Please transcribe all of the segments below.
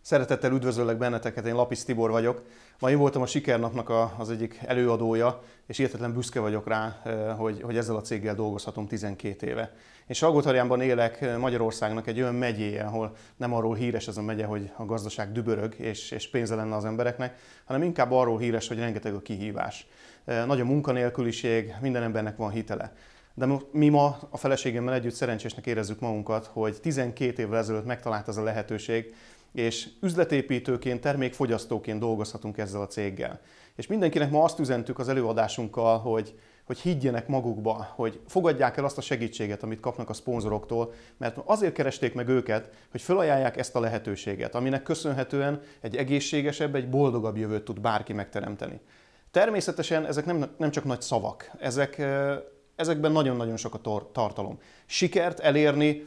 Szeretettel üdvözöllek benneteket, én Lapis Tibor vagyok. Ma én voltam a Sikernapnak az egyik előadója, és hihetetlen büszke vagyok rá, hogy ezzel a céggel dolgozhatom 12 éve. Én Salgótarjánban élek, Magyarországnak egy olyan megyéje, ahol nem arról híres ez a megye, hogy a gazdaság dübörög és pénze lenne az embereknek, hanem inkább arról híres, hogy rengeteg a kihívás. Nagy a munkanélküliség, minden embernek van hitele. De mi ma a feleségemmel együtt szerencsésnek érezzük magunkat, hogy 12 évvel ezelőtt megtalált ez a lehetőség, és üzletépítőként, termékfogyasztóként dolgozhatunk ezzel a céggel. És mindenkinek ma azt üzentük az előadásunkkal, hogy higgyenek magukba, hogy fogadják el azt a segítséget, amit kapnak a szponzoroktól, mert azért keresték meg őket, hogy felajánlják ezt a lehetőséget, aminek köszönhetően egy egészségesebb, egy boldogabb jövőt tud bárki megteremteni. Természetesen ezek nem csak nagy szavak, ezekben nagyon-nagyon sok a tartalom. Sikert elérni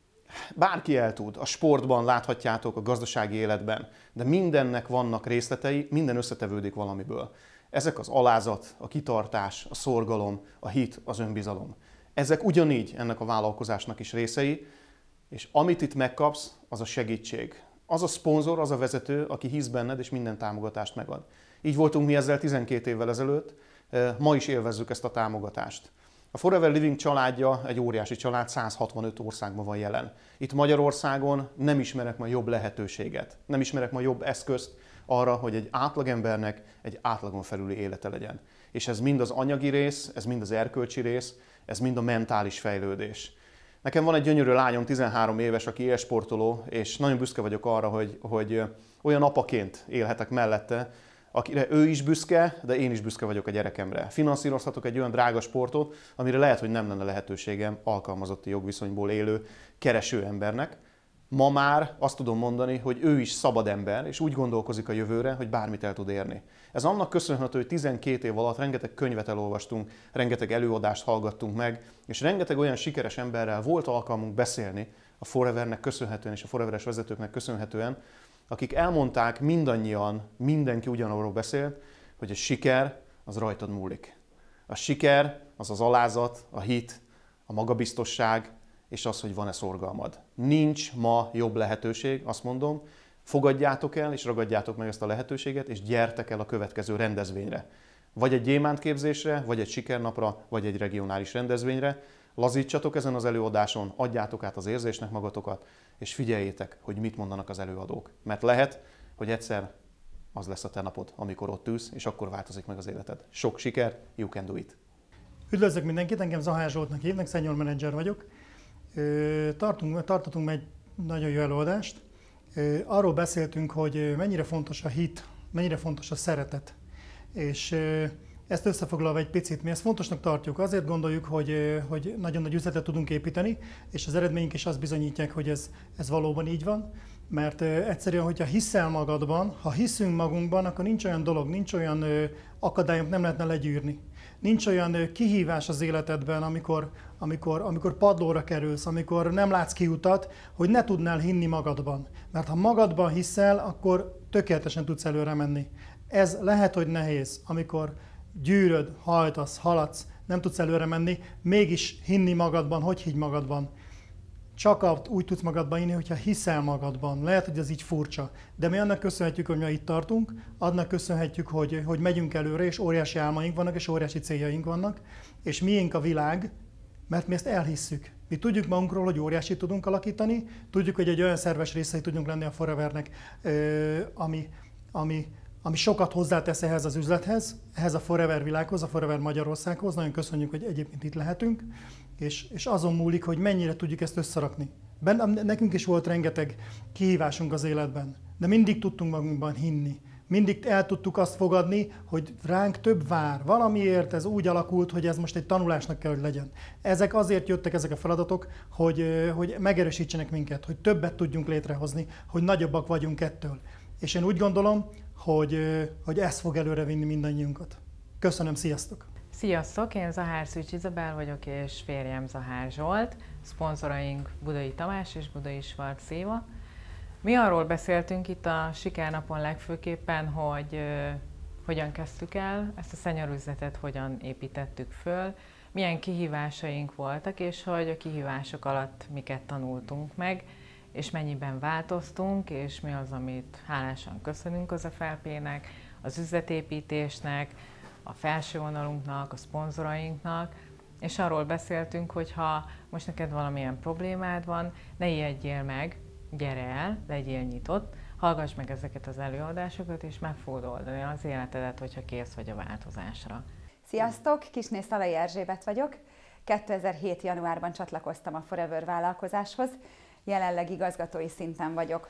bárki el tud, a sportban láthatjátok, a gazdasági életben, de mindennek vannak részletei, minden összetevődik valamiből. Ezek az alázat, a kitartás, a szorgalom, a hit, az önbizalom. Ezek ugyanígy ennek a vállalkozásnak is részei, és amit itt megkapsz, az a segítség. Az a szponzor, az a vezető, aki hisz benned, és minden támogatást megad. Így voltunk mi ezzel 12 évvel ezelőtt, ma is élvezzük ezt a támogatást. A Forever Living családja egy óriási család, 165 országban van jelen. Itt Magyarországon nem ismerek ma jobb lehetőséget, nem ismerek ma jobb eszközt arra, hogy egy átlagembernek egy átlagon felüli élete legyen. És ez mind az anyagi rész, ez mind az erkölcsi rész, ez mind a mentális fejlődés. Nekem van egy gyönyörű lányom, 13 éves, aki élsportoló, és nagyon büszke vagyok arra, hogy olyan apaként élhetek mellette, akire ő is büszke, de én is büszke vagyok a gyerekemre. Finanszírozhatok egy olyan drága sportot, amire lehet, hogy nem lenne lehetőségem alkalmazotti jogviszonyból élő kereső embernek. Ma már azt tudom mondani, hogy ő is szabad ember, és úgy gondolkozik a jövőre, hogy bármit el tud érni. Ez annak köszönhető, hogy 12 év alatt rengeteg könyvet elolvastunk, rengeteg előadást hallgattunk meg, és rengeteg olyan sikeres emberrel volt alkalmunk beszélni a Forevernek köszönhetően és a Foreveres vezetőknek köszönhetően, akik elmondták mindannyian, mindenki ugyanarról beszélt, hogy a siker az rajtad múlik. A siker az az alázat, a hit, a magabiztosság, és az, hogy van-e szorgalmad. Nincs ma jobb lehetőség, azt mondom, fogadjátok el, és ragadjátok meg ezt a lehetőséget, és gyertek el a következő rendezvényre. Vagy egy gyémántképzésre, vagy egy sikernapra, vagy egy regionális rendezvényre. Lazítsatok ezen az előadáson, adjátok át az érzésnek magatokat, és figyeljétek, hogy mit mondanak az előadók. Mert lehet, hogy egyszer az lesz a te napod, amikor ott ülsz, és akkor változik meg az életed. Sok sikert, you can do it! Üdvözlök mindenkit, engem Zahár Zsoltnak hívnak, senior manager vagyok. Tartottunk egy nagyon jó előadást. Arról beszéltünk, hogy mennyire fontos a hit, mennyire fontos a szeretet. És ezt összefoglalva egy picit, mi ezt fontosnak tartjuk. Azért gondoljuk, hogy nagyon nagy üzletet tudunk építeni, és az eredményünk is azt bizonyítják, hogy ez valóban így van. Mert egyszerűen, hogyha hiszel magadban, ha hiszünk magunkban, akkor nincs olyan dolog, nincs olyan akadályunk, nem lehetne legyűrni. Nincs olyan kihívás az életedben, amikor padlóra kerülsz, amikor nem látsz kiutat, hogy ne tudnál hinni magadban. Mert ha magadban hiszel, akkor tökéletesen tudsz előre menni. Ez lehet, hogy nehéz, amikor gyűröd, hajtasz, haladsz, nem tudsz előre menni, mégis hinni magadban, hogy higgy magadban. Csak úgy tudsz magadban hinni, hogyha hiszel magadban. Lehet, hogy ez így furcsa, de mi annak köszönhetjük, hogy mi itt tartunk, annak köszönhetjük, hogy megyünk előre, és óriási álmaink vannak, és óriási céljaink vannak, és miénk a világ, mert mi ezt elhisszük. Mi tudjuk magunkról, hogy óriásit tudunk alakítani, tudjuk, hogy egy olyan szerves részei tudunk lenni a Forevernek, ami sokat hozzátesz ehhez az üzlethez, ehhez a Forever világhoz, a Forever Magyarországhoz. Nagyon köszönjük, hogy egyébként itt lehetünk, és azon múlik, hogy mennyire tudjuk ezt összerakni. Nekünk is volt rengeteg kihívásunk az életben, de mindig tudtunk magunkban hinni. Mindig el tudtuk azt fogadni, hogy ránk több vár. Valamiért ez úgy alakult, hogy ez most egy tanulásnak kell, hogy legyen. Ezek azért jöttek, ezek a feladatok, hogy megerősítsenek minket, hogy többet tudjunk létrehozni, hogy nagyobbak vagyunk ettől. És én úgy gondolom, hogy ez fog előre vinni mindannyiunkat. Köszönöm, sziasztok! Sziasztok, én Zahár Szűcs Izabel vagyok, és férjem Zahár Zsolt. Szponzoraink Budai Tamás és Budai Schwarz Éva. Mi arról beszéltünk itt a Sikernapon legfőképpen, hogy hogyan kezdtük el ezt a szenyorüzletet, hogyan építettük föl, milyen kihívásaink voltak, és hogy a kihívások alatt miket tanultunk meg, és mennyiben változtunk, és mi az, amit hálásan köszönünk az FLP-nek, az üzletépítésnek, a felső vonalunknak, a szponzorainknak, és arról beszéltünk, hogy ha most neked valamilyen problémád van, ne ijedjél meg, gyere el, legyél nyitott, hallgass meg ezeket az előadásokat, és meg fogod oldani az életedet, hogyha kész vagy a változásra. Sziasztok! Kisné Szalai Erzsébet vagyok. 2007. januárban csatlakoztam a Forever vállalkozáshoz, jelenleg igazgatói szinten vagyok.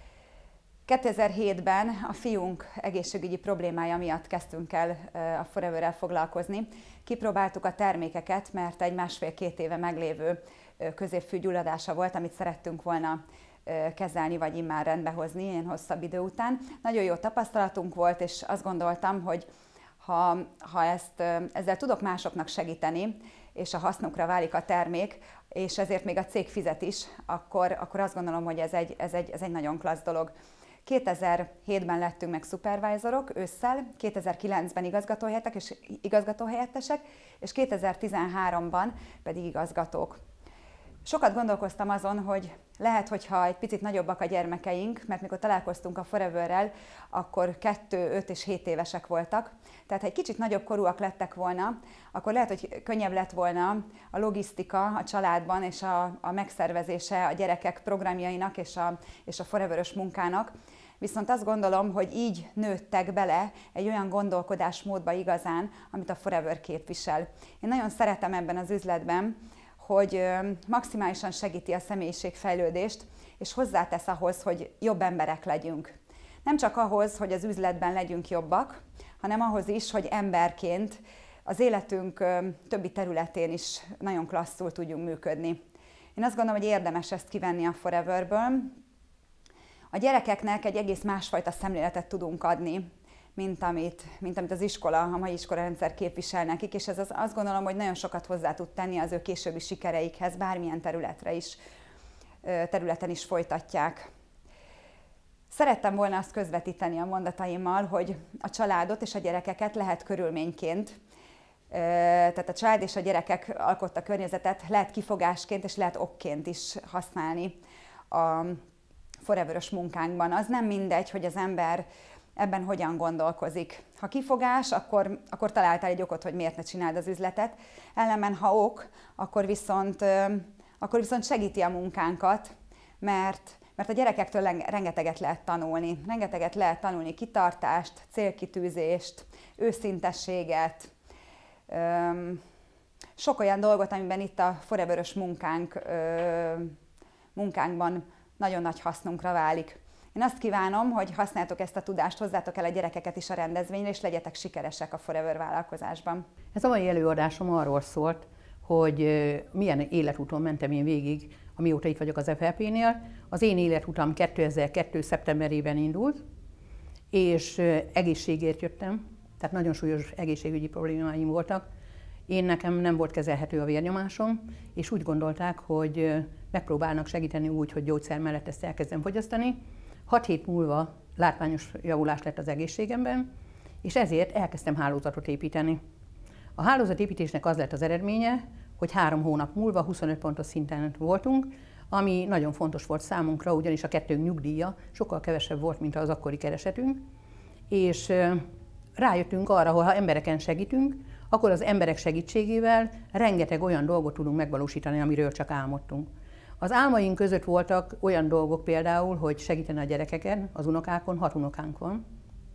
2007-ben a fiunk egészségügyi problémája miatt kezdtünk el a Foreverrel foglalkozni. Kipróbáltuk a termékeket, mert egy 1,5-2 éve meglévő középfűgyulladása volt, amit szerettünk volna kezelni, vagy immár rendbehozni ilyen hosszabb idő után. Nagyon jó tapasztalatunk volt, és azt gondoltam, hogy ha ezzel tudok másoknak segíteni, és a hasznukra válik a termék, és ezért még a cég fizet is, akkor azt gondolom, hogy ez egy nagyon klassz dolog. 2007-ben lettünk meg szupervájzorok ősszel, 2009-ben igazgatóhelyettesek, és 2013-ban pedig igazgatók. Sokat gondolkoztam azon, hogy lehet, hogyha egy picit nagyobbak a gyermekeink, mert mikor találkoztunk a Foreverrel, akkor 2, 5 és 7 évesek voltak. Tehát ha egy kicsit nagyobb korúak lettek volna, akkor lehet, hogy könnyebb lett volna a logisztika a családban és a megszervezése a gyerekek programjainak és a Forever-ös munkának. Viszont azt gondolom, hogy így nőttek bele egy olyan gondolkodásmódba igazán, amit a Forever képvisel. Én nagyon szeretem ebben az üzletben, hogy maximálisan segíti a személyiségfejlődést, és hozzátesz ahhoz, hogy jobb emberek legyünk. Nem csak ahhoz, hogy az üzletben legyünk jobbak, hanem ahhoz is, hogy emberként az életünk többi területén is nagyon klasszul tudjunk működni. Én azt gondolom, hogy érdemes ezt kivenni a Foreverből. A gyerekeknek egy egész másfajta szemléletet tudunk adni, mint amit az iskola, a mai iskolarendszer képvisel nekik, és ez azt gondolom, hogy nagyon sokat hozzá tud tenni az ő későbbi sikereikhez, bármilyen területen is folytatják. Szerettem volna azt közvetíteni a mondataimmal, hogy a családot és a gyerekeket lehet körülményként, tehát a család és a gyerekek alkotta környezetet lehet kifogásként és lehet okként is használni a Forever-ös munkánkban. Az nem mindegy, hogy az ember ebben hogyan gondolkozik. Ha kifogás, akkor találtál egy okot, hogy miért ne csináld az üzletet. Ellenben, ha ok, akkor viszont segíti a munkánkat, mert a gyerekektől rengeteget lehet tanulni. Rengeteget lehet tanulni kitartást, célkitűzést, őszintességet, sok olyan dolgot, amiben itt a Forever-ös munkánkban nagyon nagy hasznunkra válik. Én azt kívánom, hogy használjátok ezt a tudást, hozzátok el a gyerekeket is a rendezvényre, és legyetek sikeresek a Forever vállalkozásban. Ez a mai előadásom arról szólt, hogy milyen életúton mentem én végig, amióta itt vagyok az FLP-nél. Az én életutam 2002. szeptemberében indult, és egészségért jöttem, tehát nagyon súlyos egészségügyi problémáim voltak. Nekem nem volt kezelhető a vérnyomásom, és úgy gondolták, hogy megpróbálnak segíteni úgy, hogy gyógyszer mellett ezt elkezdem fogyasztani. 6 hét múlva látványos javulás lett az egészségemben, és ezért elkezdtem hálózatot építeni. A hálózatépítésnek az lett az eredménye, hogy 3 hónap múlva 25 pontos szinten voltunk, ami nagyon fontos volt számunkra, ugyanis a kettőnk nyugdíja sokkal kevesebb volt, mint az akkori keresetünk, és rájöttünk arra, hogy ha embereken segítünk, akkor az emberek segítségével rengeteg olyan dolgot tudunk megvalósítani, amiről csak álmodtunk. Az álmaink között voltak olyan dolgok például, hogy segíteni a gyerekeken, az unokákon, 6 unokánk van.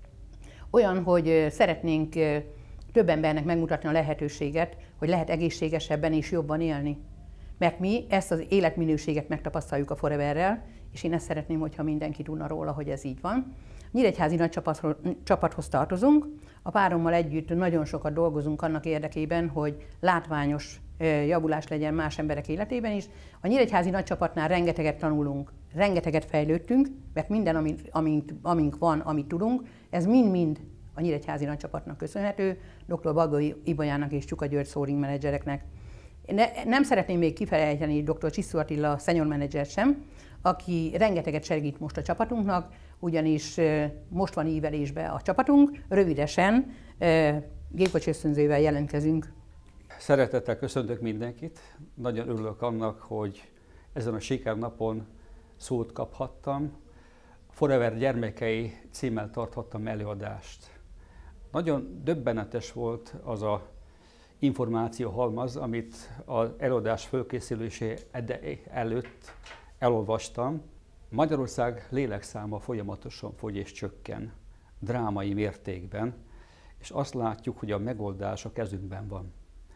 Olyan, hogy szeretnénk több embernek megmutatni a lehetőséget, hogy lehet egészségesebben és jobban élni. Mert mi ezt az életminőséget megtapasztaljuk a Foreverrel, és én ezt szeretném, hogyha mindenki tudna róla, hogy ez így van. Nyíregyházi nagy csapathoz tartozunk, a párommal együtt nagyon sokat dolgozunk annak érdekében, hogy látványos javulás legyen más emberek életében is. A Nyíregyházi nagy csapatnál rengeteget tanulunk, rengeteget fejlődtünk, mert minden, amink van, amit tudunk, ez mind-mind a Nyíregyházi nagy csapatnak köszönhető, dr. Baggai Ibolyának és Csuka György sourcing menedzsereknek. Nem szeretném még kifelejteni dr. Csiszú Attila senior menedzser sem, aki rengeteget segít most a csapatunknak, ugyanis most van ívelésbe a csapatunk, rövidesen gépkocsi ösztönzővel jelentkezünk. Szeretettel köszöntök mindenkit, nagyon örülök annak, hogy ezen a sikernapon szót kaphattam. Forever gyermekei címmel tarthattam előadást. Nagyon döbbenetes volt az a információhalmaz, amit az előadás fölkészülése előtt elolvastam. Magyarország lélekszáma folyamatosan fogy és csökken, drámai mértékben, és azt látjuk, hogy a megoldás a kezünkben van.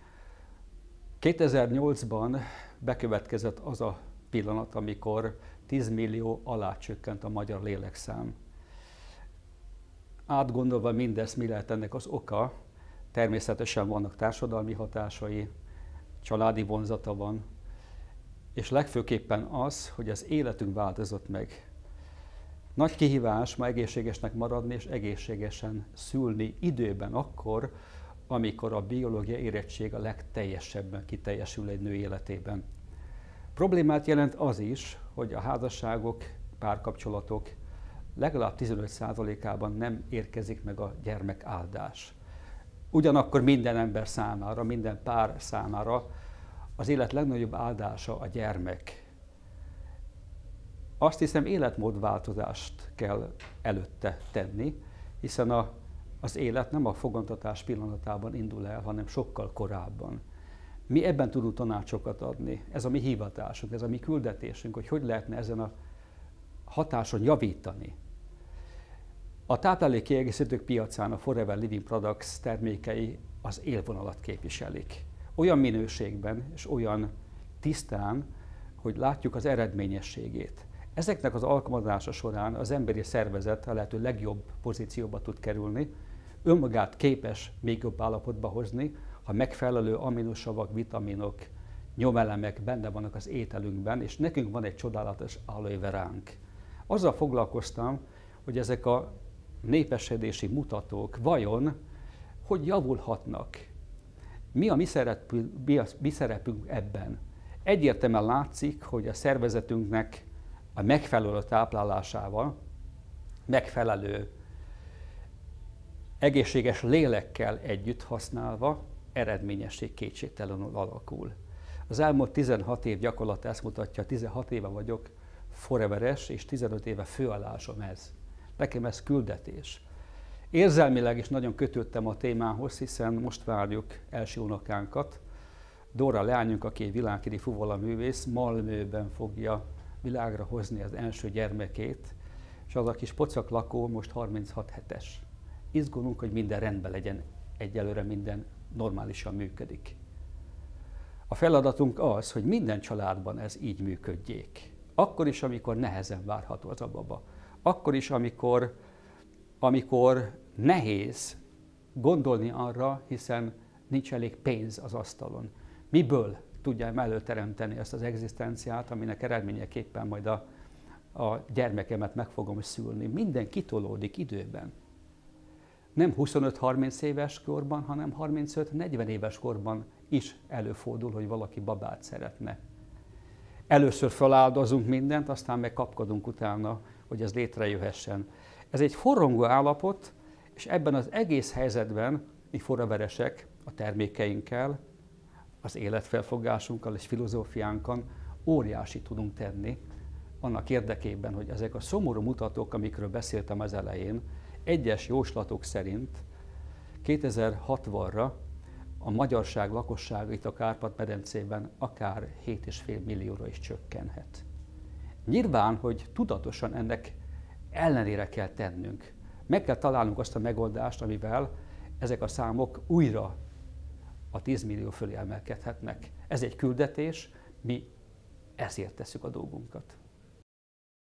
2008-ban bekövetkezett az a pillanat, amikor 10 millió alá csökkent a magyar lélekszám. Átgondolva mindezt, mi lehet ennek az oka, természetesen vannak társadalmi hatásai, családi vonzata van, és legfőképpen az, hogy az életünk változott meg. Nagy kihívás ma egészségesnek maradni és egészségesen szülni időben akkor, amikor a biológiai érettség a legteljesebben kiteljesül egy nő életében. Problémát jelent az is, hogy a házasságok, párkapcsolatok legalább 15%-ában nem érkezik meg a gyermekáldás. Ugyanakkor minden ember számára, minden pár számára az élet legnagyobb áldása a gyermek. Azt hiszem, életmódváltozást kell előtte tenni, hiszen az élet nem a fogantatás pillanatában indul el, hanem sokkal korábban. Mi ebben tudunk tanácsokat adni. Ez a mi hivatásunk, ez a mi küldetésünk, hogy lehetne ezen a hatáson javítani. A táplálékkiegészítők piacán a Forever Living Products termékei az élvonalat képviselik. Olyan minőségben és olyan tisztán, hogy látjuk az eredményességét. Ezeknek az alkalmazása során az emberi szervezet a lehető legjobb pozícióba tud kerülni, önmagát képes még jobb állapotba hozni, ha megfelelő aminosavak, vitaminok, nyomelemek benne vannak az ételünkben, és nekünk van egy csodálatos aloe veránk. Azzal foglalkoztam, hogy ezek a népesedési mutatók vajon hogy javulhatnak. Mi a mi szerepünk ebben? Egyértelműen látszik, hogy a szervezetünknek a megfelelő táplálásával, megfelelő egészséges lélekkel együtt használva eredményesség kétségtelenül alakul. Az elmúlt 16 év gyakorlat ezt mutatja, 16 éve vagyok foreveres, és 15 éve főállásom ez. Nekem ez küldetés. Érzelmileg is nagyon kötődtem a témához, hiszen most várjuk első unokánkat. Dóra leányunk, aki egy világhírű fuvolaművész, Malmöben fogja világra hozni az első gyermekét, és az a kis pocak lakó most 36 hetes. Izgulunk, hogy minden rendben legyen, egyelőre minden normálisan működik. A feladatunk az, hogy minden családban ez így működjék. Akkor is, amikor nehezen várható az a baba. Akkor is, amikor nehéz gondolni arra, hiszen nincs elég pénz az asztalon. Miből tudjam előteremteni ezt az egzisztenciát, aminek eredményeképpen majd a gyermekemet meg fogom szülni. Minden kitolódik időben. Nem 25-30 éves korban, hanem 35-40 éves korban is előfordul, hogy valaki babát szeretne. Először feláldozunk mindent, aztán meg kapkodunk utána, hogy ez létrejöhessen. Ez egy forrongó állapot, és ebben az egész helyzetben mi foreveresek a termékeinkkel, az életfelfogásunkkal és filozófiánkon óriási tudunk tenni annak érdekében, hogy ezek a szomorú mutatók, amikről beszéltem az elején, egyes jóslatok szerint 2060-ra a magyarság lakossága itt a Kárpát-medencében akár 7,5 millióra is csökkenhet. Nyilván, hogy tudatosan ennek ellenére kell tennünk. Meg kell találnunk azt a megoldást, amivel ezek a számok újra a 10 millió fölé emelkedhetnek. Ez egy küldetés, mi ezért tesszük a dolgunkat.